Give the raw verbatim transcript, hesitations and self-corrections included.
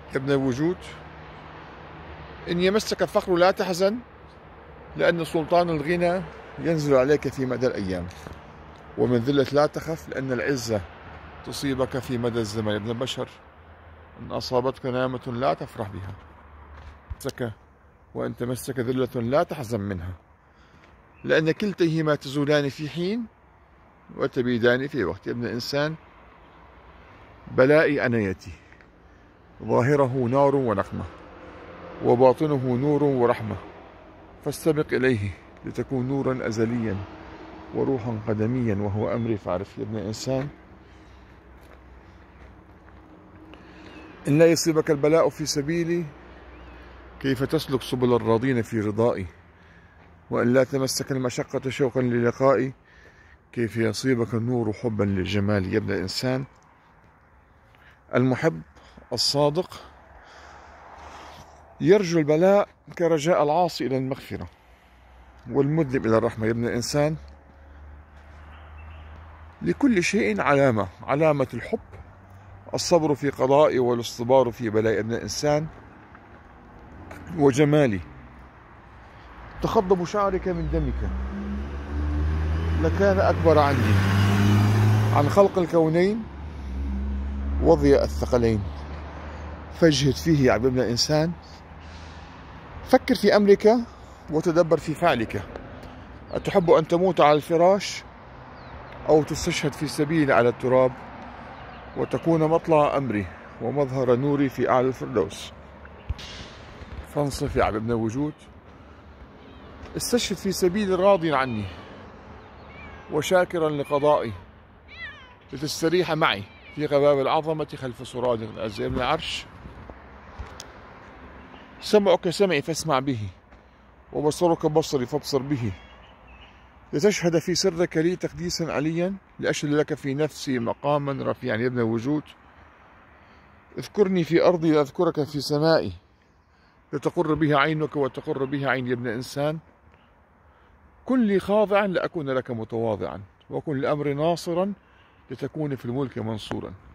يا ابن الوجود، إن يمسك الفقر لا تحزن، لأن سلطان الغنى ينزل عليك في مدى الأيام، ومن ذلة لا تخف، لأن العزة تصيبك في مدى الزمن. يا ابن البشر، إن أصابتك نعمة لا تفرح بها، وإن تمسك ذلة لا تحزن منها، لأن كلتيهما تزولان في حين وتبيدان في وقت. يا ابن الإنسان، بلائي أنيتي، ظاهره نار ونقمة، وباطنه نور ورحمة، فاستبق إليه لتكون نورا أزليا وروحا قدميا، وهو أمري فاعرف. يا ابن الإنسان، إن لا يصيبك البلاء في سبيلي، كيف تسلك سبل الراضين في رضائي؟ وأن لا تمسك المشقة شوقا للقائي، كيف يصيبك النور حبا للجمال؟ يا ابن الإنسان، المحب الصادق يرجو البلاء كرجاء العاصي إلى المغفرة والمذنب إلى الرحمة. يا ابن الإنسان، لكل شيء علامة، علامة الحب الصبر في قضائي والاصطبار في بلاء. يا ابن الإنسان، وجمالي تخضب شعرك من دمك لكان أكبر عني عن خلق الكونين وضياء الثقلين، فاجهد فيه يا ابن الإنسان، فكر في أمرك وتدبر في فعلك. أتحب أن تموت على الفراش أو تستشهد في سبيل على التراب، وتكون مطلع أمري ومظهر نوري في أعلى الفردوس؟ فانصف يا ابن الوجود، استشهد في سبيل راض عني وشاكرا لقضائي، لتستريح معي في غباب العظمة خلف سراد العز. يا ابن العرش، سمعك سمعي فاسمع به، وبصرك بصري فابصر به، لتشهد في سرك لي تقديسا عليا، لأشهد لك في نفسي مقاما رفيعا. يا ابن الوجود، اذكرني في أرضي لأذكرك في سمائي، لتقر بها عينك وتقر بها عيني. يا ابن الإنسان، كن لي خاضعا لأكون لك متواضعا، وكن لأمر ناصرا لتكون في الملك منصورا.